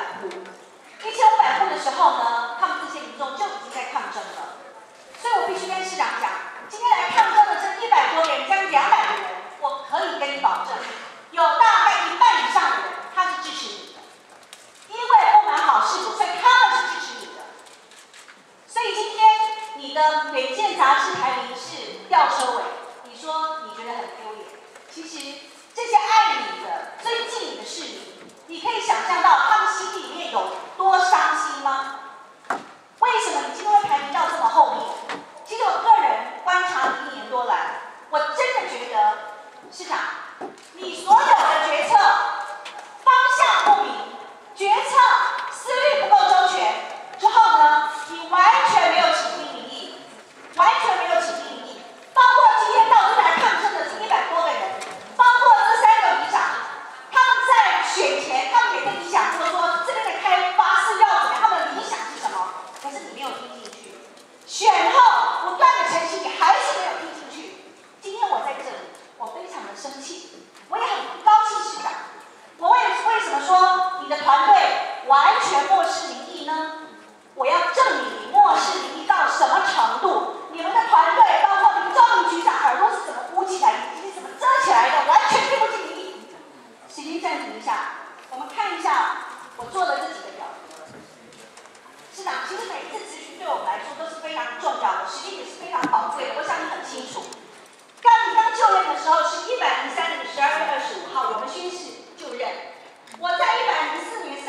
户，1500户的时候呢，他们这些民众就已经在抗争了。所以我必须跟市长讲，今天来抗争的这100多个人，将近200个人，我可以跟你保证，有大概1半以上的人他是支持你的，因为不满好事所以他们是支持你的。所以今天你的《远见》杂志排名是吊车尾，你说你觉得很丢脸，其实这些爱你的、最近你的市民，你可以想象到他们心里面有多伤心吗？为什么你今天会排名到这么后面？其实我个人观察了1年多来，我真的觉得，市长，你所有的决策方向不明，决策思虑不够周全，之后呢，你完全没有倾听民意，完全没有倾听民意。包括今天到这来抗争的这100多个人，包括这3个里长，他们在选前，他们也跟你讲过说这边的开发是要怎么样，他们的理想是什么，可是你没有听进去。选后不断的澄清，你还是没有听进去。今天我在这里，我非常的生气，我也很不高兴，市长。我为什么说你的团队完全漠视民意呢？我要证明你漠视民意到什么程度。你们的团队，包括林宗明局长，耳朵是怎么捂起来，眼睛是怎么遮起来的，完全听不进民意。时间暂停一下，我们看一下我做的这几个表格。市长，其实每一次咨询对我们来说都是非常重要的，时间也是非常宝贵的，我想你很清楚。你刚就任的时候是103年12月25号，我们宣誓就任。我在104年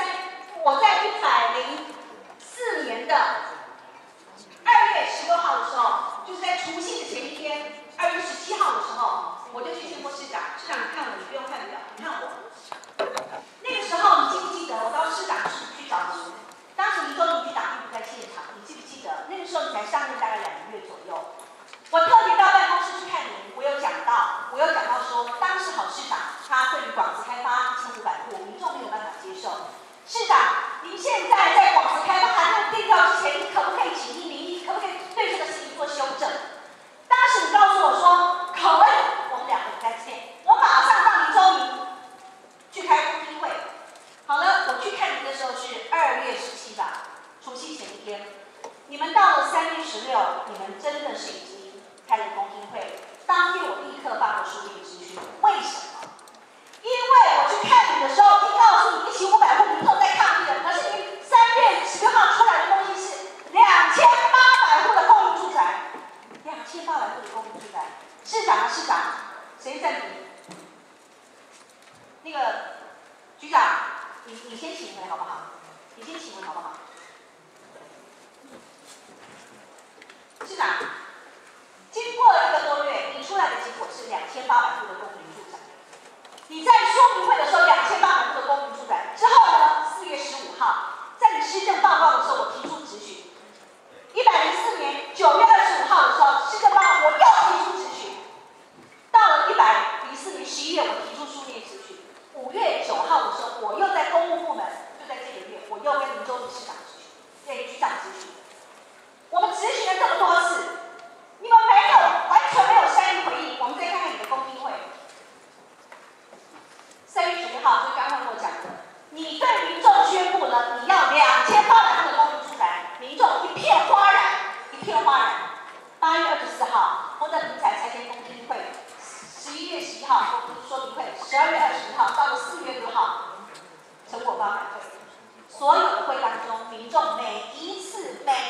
的2月16号的时候，就是在除夕的前一天，2月17号的时候，我就去见过市长。市长，你看我，你不用看表，你看我。那个时候你记不记得我到市长室去找您？当时林宗明局长并不在现场，你记不记得？那个时候你才上任大概2个月左右。我特别到办公室去看您，我有讲到说，当时郝市长他对于广慈开发1500户，民众没有办法接受。市长，您现在在广慈开发还没有定调之前，你可不可以倾听民意？可不可以对这个事情做修正？当时你告诉我说可以，我们2个在见，我马上让林宗明去开公听会。好了，我去看您的时候是2月17吧，除夕前一天。你们到了3月16，你们真的是已经开了公听会。当天我立刻发了书面咨询，为什么？因为我去看你的时候，听告诉你1500户民众在抗议的，可是您3月16号出来的东西是2800户的公营住宅，2800户的公营住宅。市长，谁在比？那个局长，你先请回好不好？你先请回好不好？市长，经过了1个多月，你出来的结果是2800户的公营住宅。你在说明会的时候，2800户的公营住宅之后呢？4月15号，在你施政报告的时候，我提出质询。104年9月25号的时候，施政报告我又提出质询。到了104年11月，我提出书面质询。5月9号的时候，我又在公务部门，就在这个月，我又跟林宗明市长质询，对局长质询。我们质询了这么多次，你们完全没有善意回应。我们再看看你的公听会。3月11号，就刚刚我讲的，你对民众宣布了你要2800户的公营住宅，民众一片哗然，一片哗然。8月24号，获得平台拆迁公听会；11月11号公听说明会；12月21号到了4月6号，成果发表会。所有的会当中，民众每一次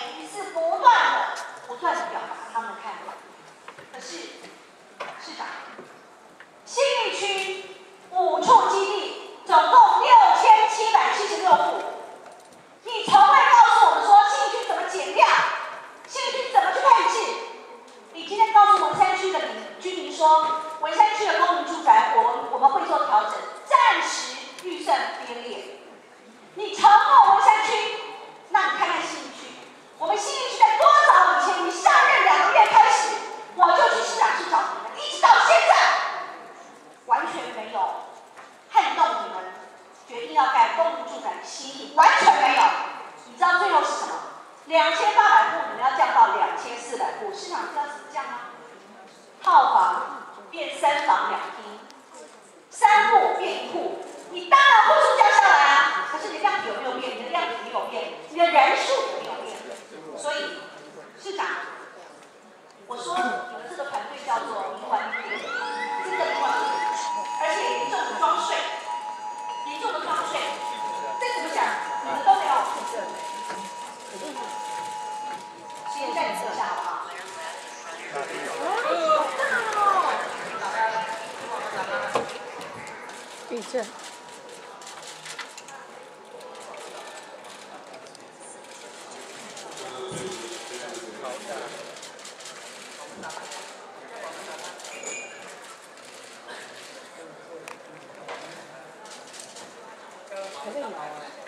不断的表达他们的看法。可是，市长，信义区5处基地总共6776户，你从未告诉我们说信义区怎么减量，信义区怎么去配置。你今天告诉文山区的居民说，文山区的公营住宅我们会做调整，暂时预算编列。你承诺文山区，那你看看信义区，我们信义区在多早以前，你上任2个月开始，我就去市长室找你们，一直到现在，完全没有撼动你们决定要盖公营住宅的心意，完全没有。你知道最后是什么？2800户你们要降到2400户，市场知道怎么降吗？套房变3房2厅，3户变1户，你当然户数降下来啊，可是你量体有没有变？ 是。还在摇啊。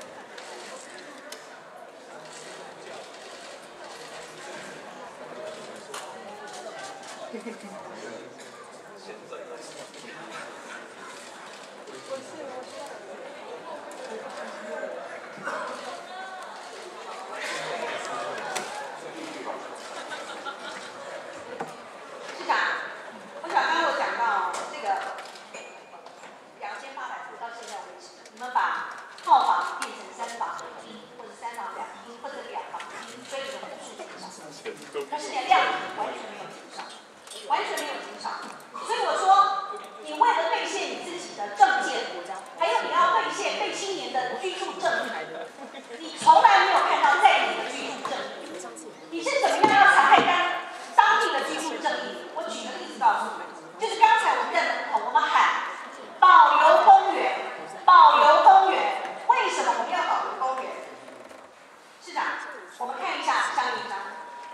市长，我想刚刚我讲到这个2800户到现在为止，你们把套房变成3房1厅，或者3房2厅，或者2房1厅，所以你的户数减少，可是你的量完全没有减少，完全没有减少。所以我说，你为了兑现你自己的政见，还有你要兑现对青年的居住正义，你从来没有看到在地的居住正义，你是怎么样要残害当地的居住正义？我举个例子告诉你们，就是刚才我们在门口我们喊保留公园，保留公园，为什么我们要保留公园？市长，我们看一下下一张。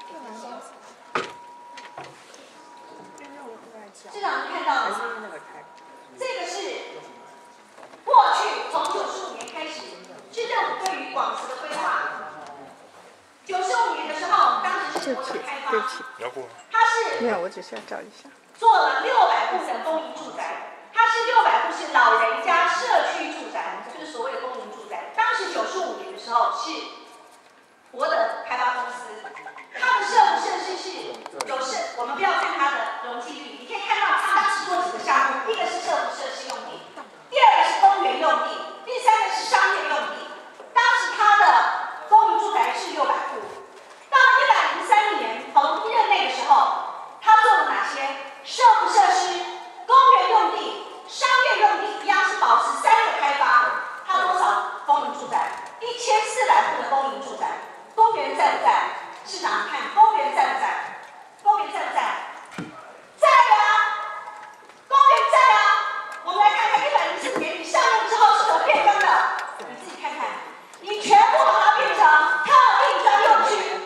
市长看到了吗？这个是过去从95年开始，市政府对于广慈的规划。95年的时候，当时是国有开发，它是没有，我只是要找一下。 做了600户的公营住宅，它是600户是老人家社区住宅，就是所谓的公营住宅。当时95年的时候是博德开发公司，它的设施是我们不要看它的容积率，你可以看到它当时做几个项目，一个是设施用地，第二个是公园用地，第三个是商业用地。当时它的公营住宅是600户，到了103年彭一任内的时候，他做了哪些？设施、公园用地、商业用地一样是保持3个开发。它多少公营住宅？1400户的公营住宅。公园在不在？市长看公园在不在？公园在不在？在啊，公园在啊。我们来看看104年你上任之后是怎么变更的，你自己看看。你全部把它变成特定专用区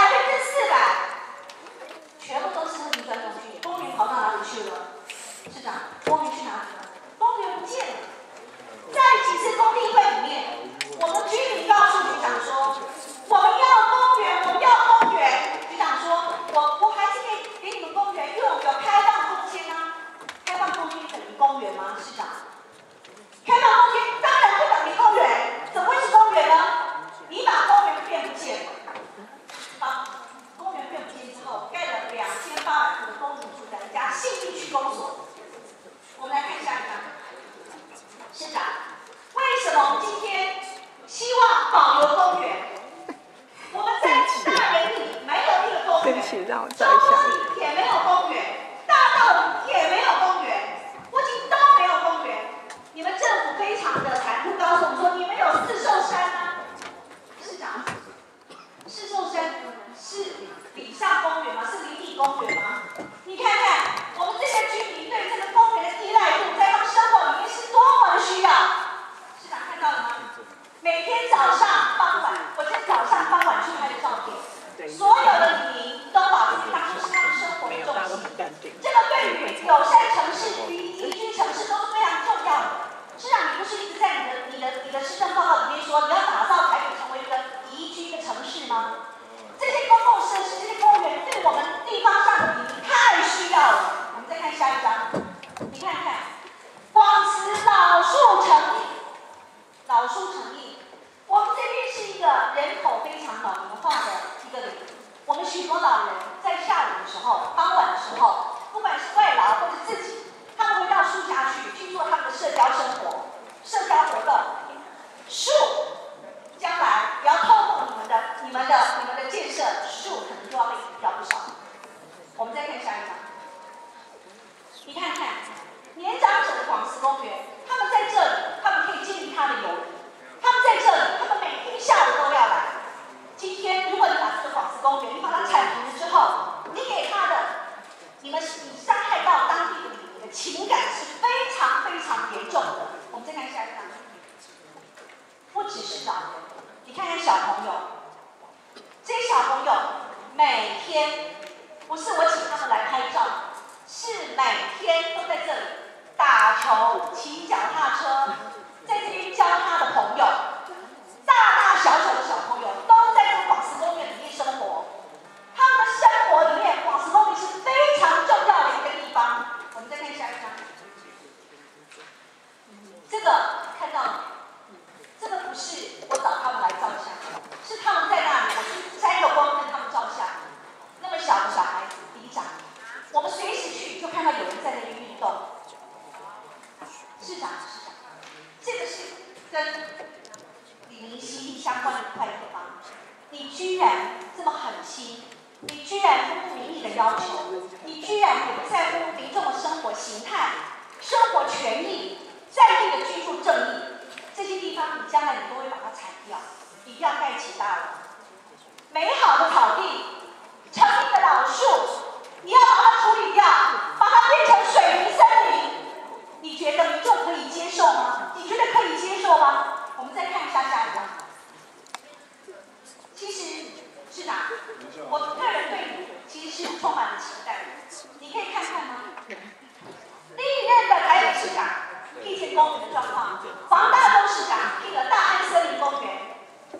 ，400%，全部都是特定专用区。公园跑到哪里去了？市长，公园去哪里了？公园不见了。在几次公听会里面，我们居民告诉局长说，我们要公园，我们要公园。局长说，我还是可以给你们公园，因为我们有开放空间啊。开放空间等于公园吗？市长？开放空间当然不等于公园，怎么会是公园呢？你把公园变不见了，把公园变不见之后，盖了2800户的公营住宅加信义区公所。我们来看下一张，市长，为什么我们今天希望保留公园？我们在大园里没有一个公园，中坡里也没有公园，大道里也没有公园，附近都没有公园。你们政府非常的残酷，告诉我们说你们有四兽山吗？市长，四兽山是礼上公园吗？是离地公园吗？你看看我们这些居民对这个公园的依赖度，在他们生活里面是多么的需要。市长看到了吗？每天早上、傍晚，我今天早上、傍晚去拍的照片，所有的里民都把这些当作是他们生活的重心。这个对于友善城市、宜居城市都是非常重要的。市长，你不是一直在你的施政报告里面说，你要打造台北成为一个宜居的城市吗？这些公共设施、这些公园，对我们地方上的里民太需要了。我们再看下一张，你看看，广慈老树成荫，老树成荫。我们这边是一个人口非常老龄化的一个里，我们许多老人在下午的时候、傍晚的时候，不管是外劳或者自己，他们会到树下去做他们的社交生活、社交活动。树将来也要透过你们的建设，树可能就要被抵掉不少。我们再看下一张，你看看年长者的广慈公园，他们在这里，他们可以建立他的友谊。他们在这里，他们每天下午都要来。今天，如果你把这个广慈公园，你把它铲平了之后，你给他的，你伤害到当地的里民的情感是非常非常严重的。我们再小朋友，这些小朋友每天不是我请他们来拍照，是每天都在这里打球、骑脚踏车，在这边教他的朋友，大大小小的小朋友都在这个广慈公园里面生活。他们的生活里面，广慈公园是非常重要的一个地方。我们再看下一张，这个看到了，这个不是我找他们来照相，是他们在那里，我去摘个光跟他们照相。那么小的小孩子，里长，我们随时去就看到有人在那边运动。市长，这个是跟李明熙相关的一块地方，你居然这么狠心，你居然不顾民意的要求，你居然也不在乎民众的生活形态、生活权益、在地的居住正义，这些地方你将来你都会把它铲掉，一定要盖起大楼。美好的草地、成荫的老树，你要把它处理掉，把它变成水泥森林，你觉得民众可以接受吗？你觉得可以接受吗？我们再看一下下一张。其实，市长，我个人对你其实是充满了期待的。你可以看看吗？历任的台北市长辟建公园的状况，黄大洲市长辟了大安森林公园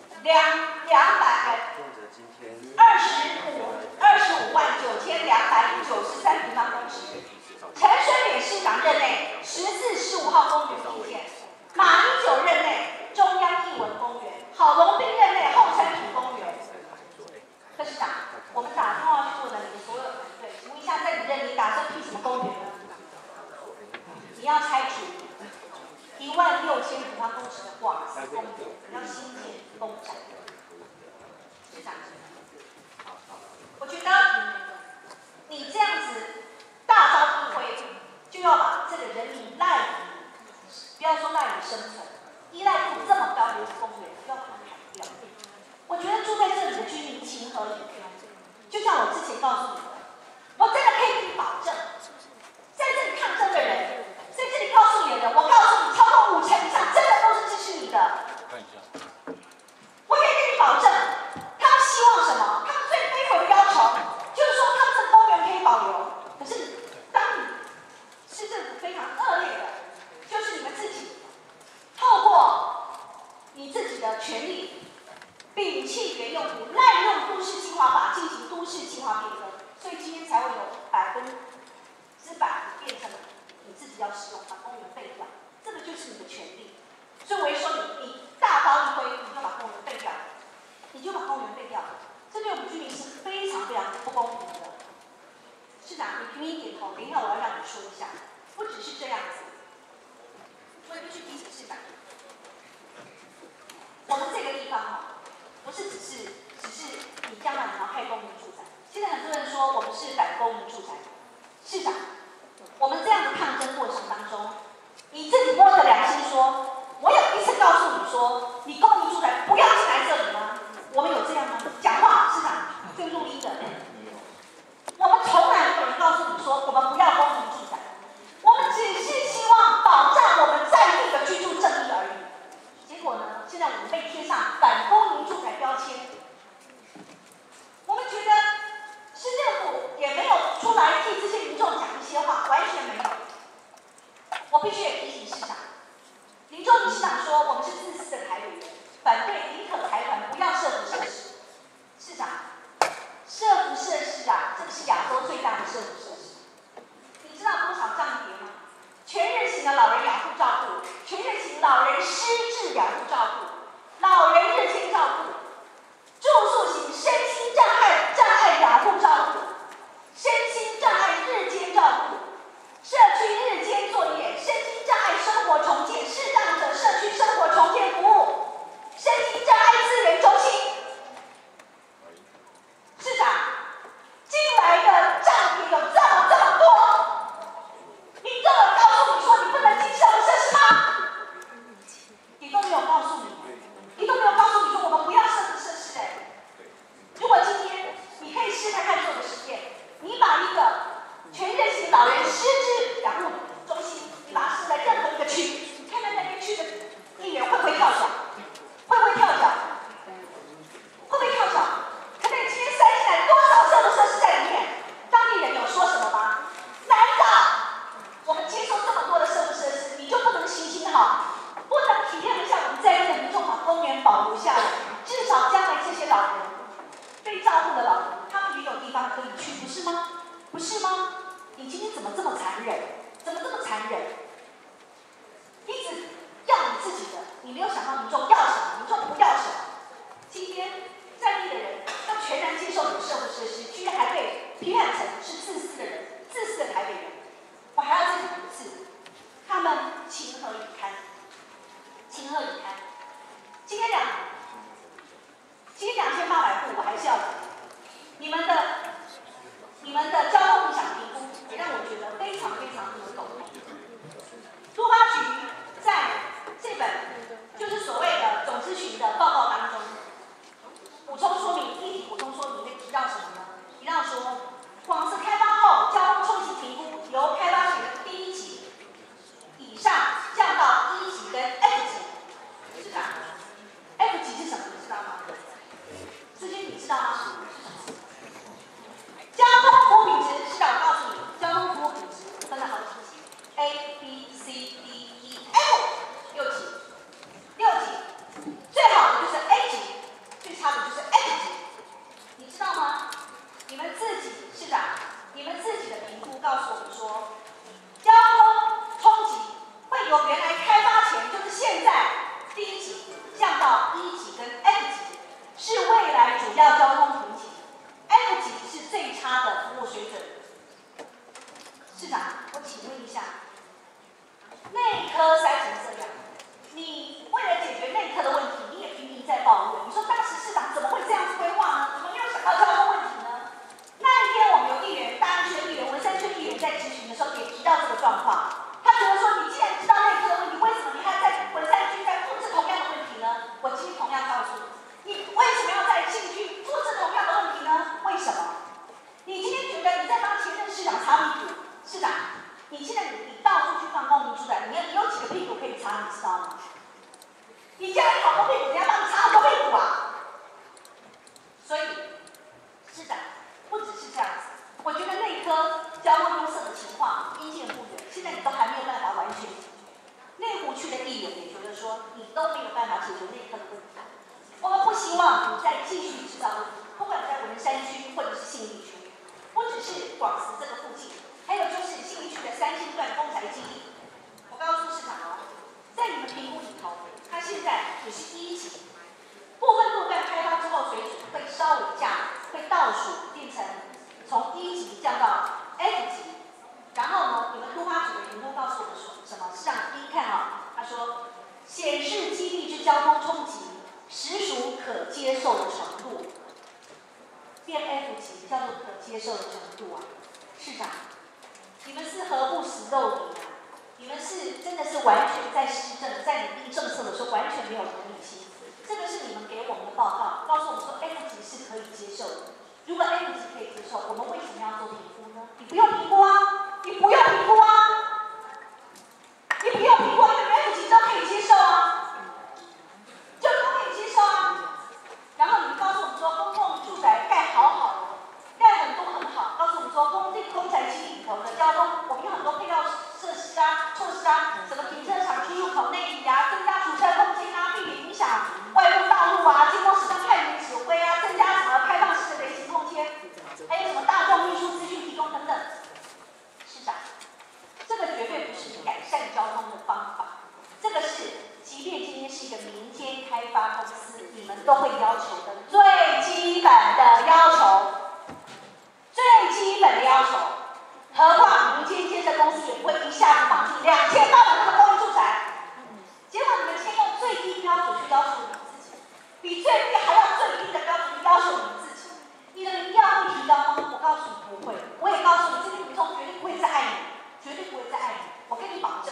259293平方公尺。陈水扁市长任内14、15号公园辟建，马英九任内中央艺文公园，郝龙斌任内后山土公园。柯市长，我们打电话去问了你的所有团队，请问一下，在你任内打算辟什么公园呢？你要拆除16000平方公尺的广慈公园，你要新建公宅。市长，我觉得你这样子大招一挥，就要把这个人民赖以，不要说赖以生存，依赖度这么高的公园，要把它砍掉。我觉得住在这里的居民情何以堪？就像我之前告诉你的，我真的可以给你保证，在这里抗争的人，在这里告诉你的人，我告诉你，超过50%以上真的都是支持你的。我可以跟你保证，他们希望什么？他们最卑微的要求就是说，他们这个公园可以保留。可是，当你市政府非常恶劣的，就是你们自己透过你自己的权利，摒弃原用途，滥用都市计划法进行都市计划变更，所以今天才会有100%变成你自己要使用，把公园废掉，这个就是你的权利。所以我会说你大刀一挥，你就把公园废掉，你就把公园废掉，这对我们居民是非常非常不公平的。市长，你频频点头，等一下我要让你说一下，不只是这样子，我也必须提醒市长，我们这个地方哈，不是只是你将来你要盖公民住宅，现在很多人说我们是反公民住宅，市长，我们这样的抗争过程当中，你自己摸着良心说。我有一次告诉你说，你公民住宅不要进来这里吗？我们有这样吗？讲话，市长，这个录音的。我们从来没有人告诉你说，我们不要公民住宅，我们只是希望保障我们在地的居住正义而已。结果呢，现在我们被贴上反公民住宅标签，我们觉得市政府也没有出来替这些民众讲一些话，完全没有。我必须也提醒市长。林仲义市长说：“我们是自私的台北人，反对宁可财团不要设福设施。”市长，设福设施啊，这个是亚洲最大的设福设施。你知道多少账叠吗？全人型的老人养护照顾，全人型老人失智养护照顾，老人日间照顾，住宿型身心障碍养护照顾，身心障碍日间照顾。社区日间作业、身心障碍生活重建、视障者社区生活保留下来，至少将来这些老人被照顾的老人，他们也有地方可以去，不是吗？不是吗？你今天怎么这么残忍？怎么这么残忍？一直要你自己的，你没有想到民众要什么，民众不要什么。今天在地的人要全然接受你的社会设施，居然还被批判成是自私的人，自私的台北人。我还要再讲一次，他们情何以堪？情何以堪？今天2800户，我还是要讲，你们的交通影响评估也让我觉得非常非常的懂。都发局在这本就是所谓的总咨询的报告当中，补充说明，第一题补充说明会提到什么呢？提到说，广设开发后交通冲击评估由开发前的第1级以上降到1级跟 F 级，是这样。F 级是什么？你知道吗？志军，你知道吗？交通服务品质，是的，我告诉你，交通服务品质分了好几级 ，A、B、C、D、E、F， 6级，6级，最好的就是 A 级，最差的就是 F 级，你知道吗？你们自己市长，你们自己的评估告诉我们说，交通冲击会由原来开发前，就是现在第1级降到1级跟 F 级，是未来主要交通评级。F 级是最差的服务水准。市长，我请问一下，内科塞成这样，你为了解决内科的问题，你也频频在抱怨。你说当时市长怎么会这样子规划呢？怎么没有想到交通问题呢？那一天我们有议员，大安区的议员、文山区议员在质询的时候也提到这个状况。他觉得说，你既然知道内科的问题，为什么你还在文山区在复制同样的问题呢？我今天同样告诉你，你为什么要在信区复制同样的问题呢？为什么？你今天觉得你在帮前任市长擦屁股，市长，你现在你到处去放公民住宅，你有几个屁股可以擦，你知道吗？你家里好多屁股，人家帮你擦好多屁股啊！所以，市长不只是这样子，我觉得内科交通拥塞的情况因见不远，现在你都还没有办法完全解决。内湖区的议员也觉得说，你都没有办法解决内科的问题。我们不希望你再继续制造问题，不管在文山区或者是信义区，不只是广慈这个附近，还有就是信义区的3星段公宅基地。我告诉市长哦，在你们评估里头，它现在只是1级，部分路段开发之后水准会稍微降，会倒数变成从1级降到 F 级。然后呢，你们都发局的评估告诉我们说什么？市长第一看啊，他说显示基地之交通冲击实属可接受的程度。变 F 级叫做可接受的程度啊，市长，你们是何不食肉糜啊？你们是真的是完全在施政，在拟定政策的时候完全没有同理心。这个是你们给我们的报告，告诉我们说 F 级是可以接受的。如果 F 级可以接受，我们为什么要做评估呢？你不用评估啊，你不用评估啊，你不用评估，因为 F 级都可以接受啊，就都可以接受啊。然后你们告诉我们说，公共住宅盖好好的，盖很多很好，告诉我们说公宅基地里头的交通，我们有很多配套设施啊、措施啊，什么停车场出入口内移啊，增加储车空间啊，避免影响外部道路啊，经过时尚派员指挥啊，增加什么开放式的人行空间，还有什么大众运输资讯提供等等。市长，这个绝对不是改善交通的方法，这个是即便今天是一个民间开发公司，你们都会要求的最基本的要求，最基本的要求。何况民间建设公司也不会一下子绑定2800个公寓住宅，结果你们先用最低标准去要求你们自己，比最低还要最低的标准去要求你们自己。你的民调会提高吗？我告诉你不会，我也告诉你，这些民众绝对不会再爱你，绝对不会再爱你，我跟你保证。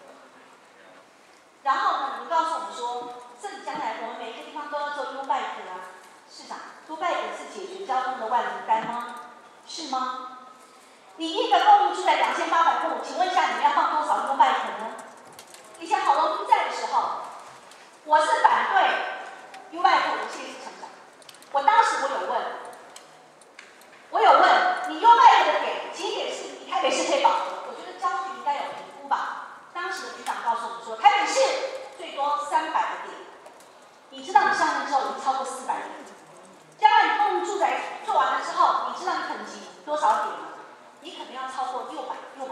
然后呢，你告诉我们说，这里将来我们每个地方都要做 U-Bike 啊，市长 ，U-Bike 是解决交通的万灵丹吗？是吗？你一个公寓住在2800户，请问一下你们要放多少 U-Bike 呢？以前郝龙斌在的时候，我是反对 U-Bike 无限制成长。我当时我有问你 U-Bike 的几点是你台北市可以保留？我觉得交通局应该有评估吧。当时的局长告诉我们说，台北市最多300个点。你知道你超过400点。将来你公寓住宅做完了之后，你知道你可能挤多少点吗？你可能要超过600。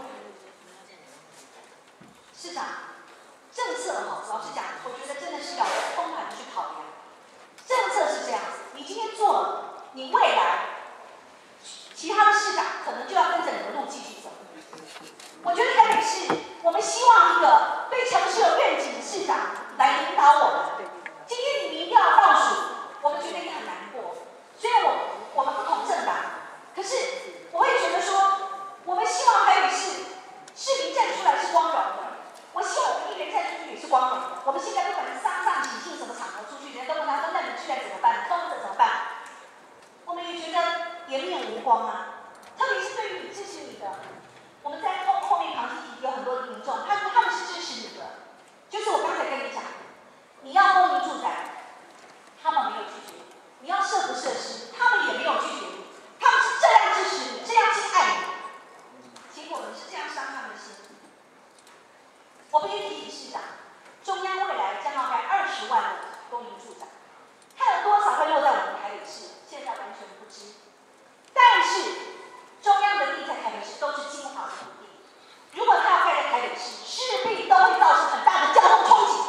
市长，政策老实讲，我觉得真的是要通盘的去考量。政策是这样子，你今天做了，你未来其他的市长可能就要跟着你的路继续走。我觉得台北市，我们希望一个对城市有愿景的市长来领导我们。今天你民调倒数，我们觉得也很难过。虽然我们不同政党，可是我会觉得说，我们希望台北市市民站出来是光荣的。我希望我们议员站出去也是光荣的。我们现在不管是上喜庆什么场合出去，人家都问他说：“那你去来怎么办？空着怎么办？”我们也觉得颜面无光啊。特别是对于你支持你的，我们在后面旁听有很多的民众，他说他们是支持你的，就是我刚才跟你讲，你要公营住宅，他们没有拒绝你；你要设不设施，他们也没有拒绝你。他们是这样支持你，这样去爱你，结果你是这样伤他们的心。我必须提醒市长，中央未来将要盖20万的公营住宅，看有多少会落在我们台北市，现在完全不知。但是中央的地在台北市都是精华土地，如果它要盖在台北市，势必都会造成很大的交通冲击。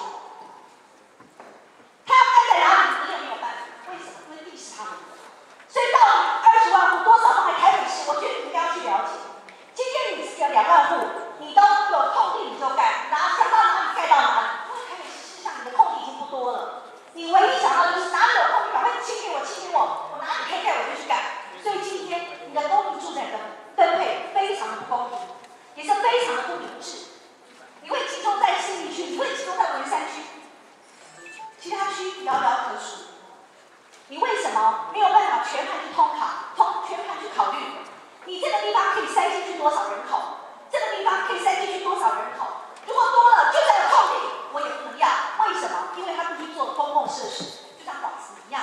它要盖在哪里，你也没有办法。为什么？因为地是他们的。所以到底20万户多少放在台北市，我觉得你应该要去了解。今天你是有2万户，你都有空地你就盖，想到哪里盖到哪里。因为台北市事实上你的空地已经不多了，你唯一想到就是哪里有空地，赶快清给我，我哪里可以盖我就去盖。所以今天你的公营住宅的分配非常的不公平，也是非常的不明智。你会集中在市立区，你会集中在文山区，其他区遥遥可数。你为什么没有办法全盘去全盘去考虑？你这个地方可以塞进去多少人口？这个地方可以塞进去多少人口？如果多了，就算有空地，我也不能要。为什么？因为它必须做公共设施，就像广慈一样，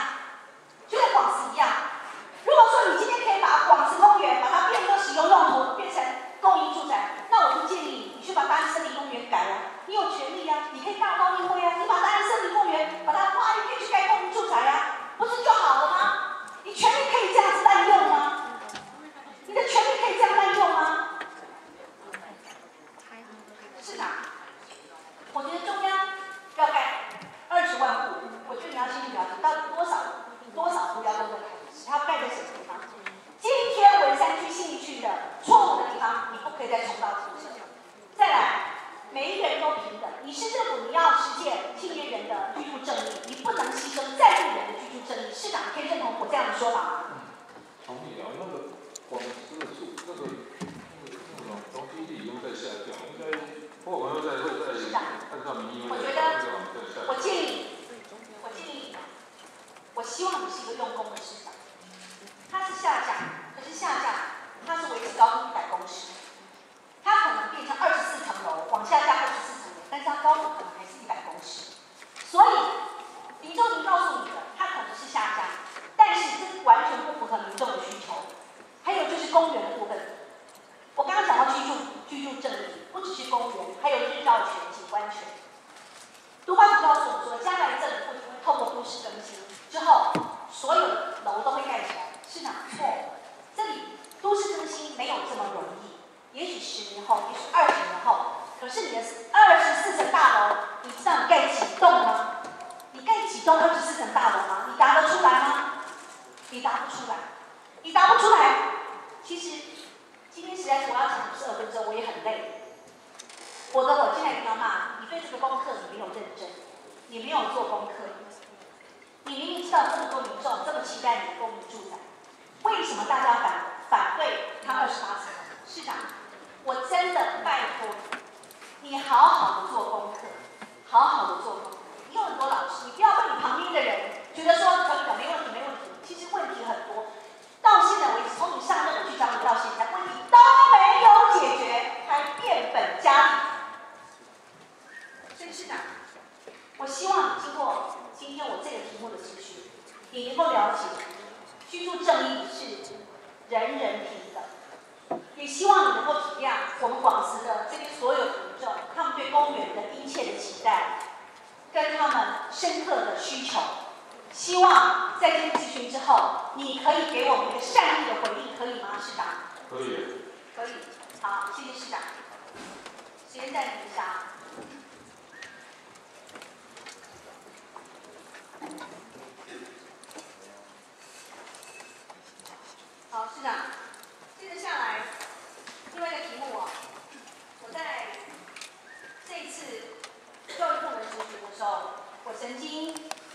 如果说你今天可以把广慈公园把它变更使用用途，变成公营住宅，那我就建议你去把大安森林公园改啊，你有权利啊，你可以大高议会啊，你把大安森林公园把它划一片去盖公营住宅啊，不是就好了吗？你权利可以这样子滥用吗？你的权利可以这样滥用吗？市长，我觉得中央要盖20万户，我觉得你要先去了解到底多少户要都在台北市，它要盖在什么地方？今天文山区、信义区的错误的地方，你不可以再重蹈覆辙。再来，每一个人都平等，你市政府你要实践青年人的居住正义，你不能牺牲在地人的居住正义。市长可以认同我这样的说法吗？ 同意啊，那个广慈的那个容积率已经在下降，应该我朋友会在按照民意会在下降。 我建议，我希望你是一个用功的市长。它是下降，可是下降它是维持高度100公尺，它可能变成24层楼，往下降24层楼，但是它高度可能还是100公尺。所以民众已经告诉你了，它可能是下降，但是这完全不符合民众的需求。还有就是公园的部分，我刚刚讲到居住正义，不只是公园，还有日照权、景观权。都发局告诉我们说，将来政府会透过都市更新之后，所有的楼都会盖起来。市长错，这里都市更新没有这么容易。也许10年后，也许20年后，可是你的24层大楼，你知道你盖几栋吗？你盖几栋24层大楼吗？你答得出来吗？你答不出来。其实今天实在是我要讲2分钟，我也很累。我现在一定要骂你，对这个功课你没有认真，你没有做功课。你明明知道这么多民众这么期待你的公营住宅，为什么大家反对他28层？市长，我真的拜托你好好的做功课，你有很多老师，你不要被你旁边的人觉得说可以的，没问题。其实问题很多，到现在为止，从你上任我去找你到现在，问题都没有解决，还变本加厉。所以市长，我希望你经过今天我这个题目的咨询，你能够了解居住正义是人人平等，也希望你能够体谅我们广慈的这边所有民众，他们对公园的殷切的期待，跟他们深刻的需求。 希望在今天咨询之后，你可以给我们一个善意的回应，可以吗，市长？ 可以。 可以。好，谢谢市长。时间暂停一下。